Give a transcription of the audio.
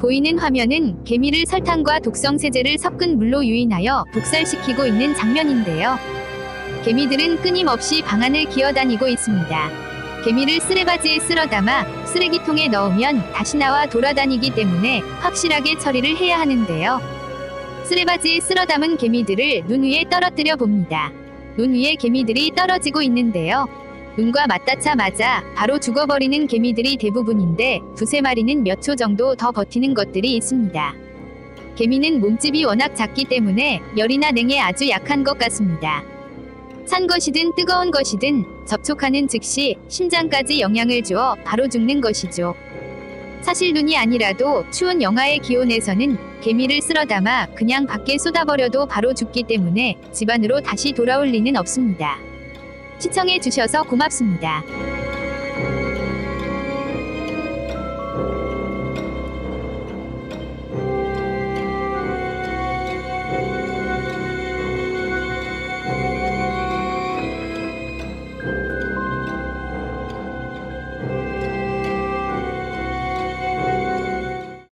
보이는 화면은 개미를 설탕과 독성세제를 섞은 물로 유인하여 독살시키고 있는 장면인데요. 개미들은 끊임없이 방 안을 기어다니고 있습니다. 개미를 쓰레바지에 쓸어 담아 쓰레기통에 넣으면 다시 나와 돌아다니기 때문에 확실하게 처리를 해야 하는데요. 쓰레바지에 쓸어 담은 개미들을 눈 위에 떨어뜨려 봅니다. 눈 위에 개미들이 떨어지고 있는데요. 눈과 맞닿자마자 바로 죽어버리는 개미들이 대부분인데 두세 마리는 몇 초 정도 더 버티는 것들이 있습니다. 개미는 몸집이 워낙 작기 때문에 열이나 냉에 아주 약한 것 같습니다. 찬 것이든 뜨거운 것이든 접촉하는 즉시 심장까지 영향을 주어 바로 죽는 것이죠. 사실 눈이 아니라도 추운 영하의 기온에서는 개미를 쓸어 담아 그냥 밖에 쏟아버려도 바로 죽기 때문에 집 안으로 다시 돌아올 리는 없습니다. 시청해주셔서 고맙습니다.